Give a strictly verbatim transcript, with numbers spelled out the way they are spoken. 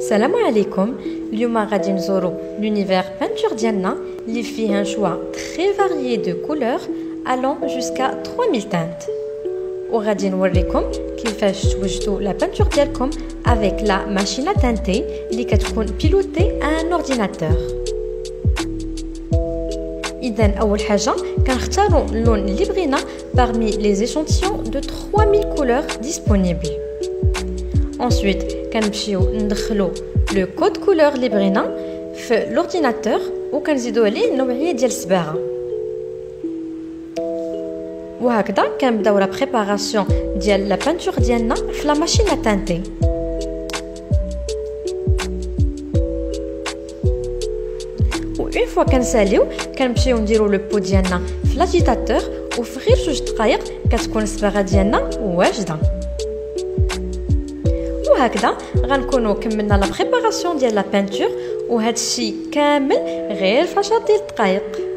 Salam alaikum. اليوم غادي نزورو l'univers peinture ديالنا اللي فيه un choix très varié de couleurs allant jusqu'à trois mille teintes. وغادي نوريكم كيفاش توجدوا la peinture ديالكم avec la machine à teinter اللي كتكون pilotée à un ordinateur. إذن أول حاجة كنختاروا اللون اللي بغينا parmi les échantillons de trois mille couleurs disponibles. Ensuite كنمشيو ندخلو لو كود كولور اللي بغينا في لورديناتور وكنزيدو عليه النوعيه ديال الصباغه. وهكذا كنبداو لا بريباراسيون ديال لا بانتور ديالنا في لا ماشين ا تانتي. و اون فوا كنساليو كنمشيو نديرو لو بو ديالنا في لاجيتاتور وفي غير جوج دقائق كتكون الصباغه ديالنا واجده. وهكذا غنكونوا كملنا لا بريباراسيون ديال لا بانتور وهذا الشيء كامل غير في عشرة دقائق.